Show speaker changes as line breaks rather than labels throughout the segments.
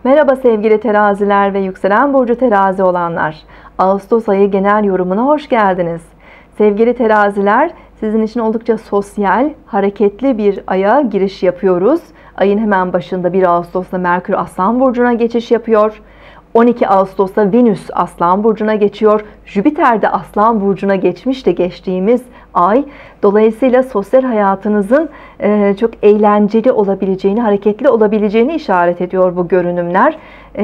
Merhaba sevgili teraziler ve yükselen burcu terazi olanlar. Ağustos ayı genel yorumuna hoş geldiniz. Sevgili teraziler, sizin için oldukça sosyal, hareketli bir aya giriş yapıyoruz. Ayın hemen başında 1 Ağustos'ta Merkür Aslan burcuna geçiş yapıyor. 12 Ağustos'ta Venüs Aslan burcuna geçiyor. Jüpiter de Aslan burcuna geçmişti geçtiğimiz ay. Dolayısıyla sosyal hayatınızın çok eğlenceli olabileceğini, hareketli olabileceğini işaret ediyor bu görünümler.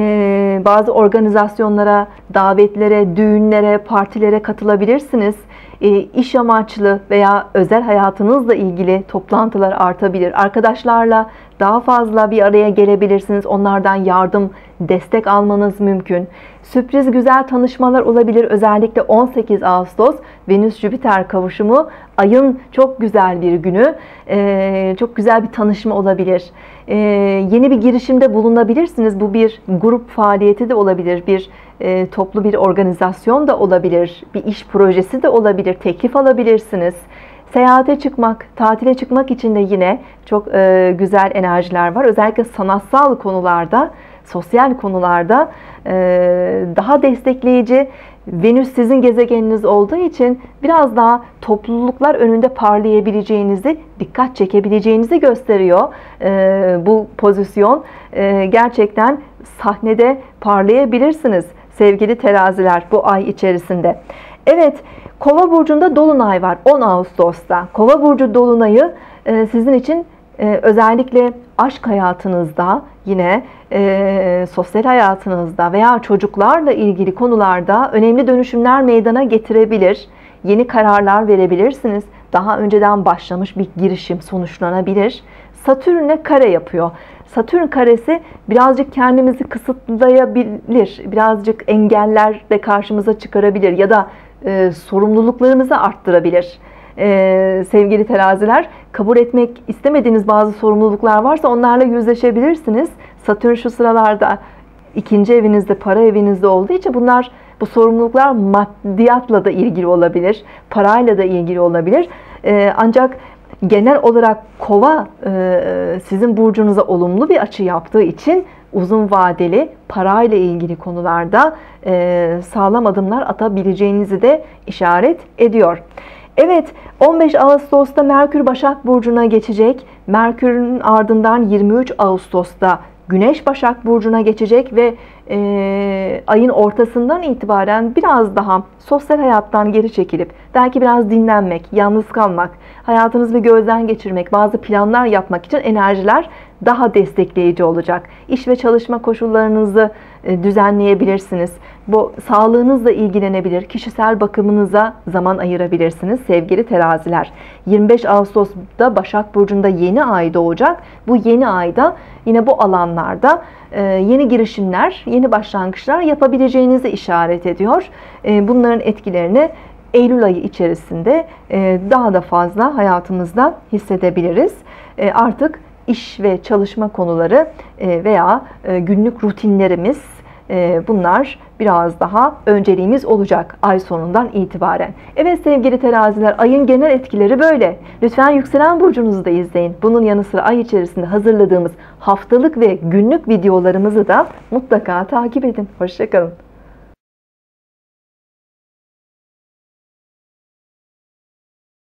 Bazı organizasyonlara, davetlere, düğünlere, partilere katılabilirsiniz. İş amaçlı veya özel hayatınızla ilgili toplantılar artabilir. Arkadaşlarla daha fazla bir araya gelebilirsiniz. Onlardan yardım, destek almanız mümkün. Sürpriz güzel tanışmalar olabilir. Özellikle 18 Ağustos Venüs-Jüpiter kavuşumu ayın çok güzel bir günü. Çok güzel bir tanışma olabilir. Yeni bir girişimde bulunabilirsiniz. Bu bir grup faaliyeti de olabilir. Bir toplu bir organizasyon da olabilir. Bir iş projesi de olabilir. Teklif alabilirsiniz. Seyahate çıkmak, tatile çıkmak için de yine çok güzel enerjiler var. Özellikle sanatsal konularda, sosyal konularda daha destekleyici. Venüs sizin gezegeniniz olduğu için biraz daha topluluklar önünde parlayabileceğinizi, dikkat çekebileceğinizi gösteriyor. Bu pozisyon gerçekten sahnede parlayabilirsiniz sevgili teraziler bu ay içerisinde. Evet, Kova burcunda dolunay var 10 Ağustos'ta. Kova burcu dolunayı sizin için özellikle aşk hayatınızda, yine sosyal hayatınızda veya çocuklarla ilgili konularda önemli dönüşümler meydana getirebilir. Yeni kararlar verebilirsiniz. Daha önceden başlamış bir girişim sonuçlanabilir. Satürn'le kare yapıyor. Satürn karesi birazcık kendimizi kısıtlayabilir. Birazcık engeller de karşımıza çıkarabilir ya da sorumluluklarınızı arttırabilir. Sevgili teraziler, kabul etmek istemediğiniz bazı sorumluluklar varsa onlarla yüzleşebilirsiniz. Satürn şu sıralarda 2. evinizde, para evinizde olduğu için bu sorumluluklar maddiyatla da ilgili olabilir, parayla da ilgili olabilir. Ancak genel olarak Kova sizin burcunuza olumlu bir açı yaptığı için uzun vadeli parayla ilgili konularda sağlam adımlar atabileceğinizi de işaret ediyor. Evet, 15 Ağustos'ta Merkür Başak Burcu'na geçecek. Merkür'ün ardından 23 Ağustos'ta Güneş Başak Burcu'na geçecek ve ayın ortasından itibaren biraz daha sosyal hayattan geri çekilip belki biraz dinlenmek, yalnız kalmak, hayatınızı bir gözden geçirmek, bazı planlar yapmak için enerjiler daha destekleyici olacak. İş ve çalışma koşullarınızı düzenleyebilirsiniz. Bu sağlığınızla ilgilenebilir, kişisel bakımınıza zaman ayırabilirsiniz sevgili teraziler. 25 Ağustos'ta Başak Burcu'nda yeni ay doğacak. Bu yeni ayda yine bu alanlarda yeni girişimler, yeni başlangıçlar yapabileceğinizi işaret ediyor. Bunların etkilerini Eylül ayı içerisinde daha da fazla hayatımızda hissedebiliriz. Artık iş ve çalışma konuları veya günlük rutinlerimiz, bunlar biraz daha önceliğimiz olacak ay sonundan itibaren. Evet sevgili teraziler, ayın genel etkileri böyle. Lütfen yükselen burcunuzu da izleyin. Bunun yanı sıra ay içerisinde hazırladığımız haftalık ve günlük videolarımızı da mutlaka takip edin. Hoşça kalın.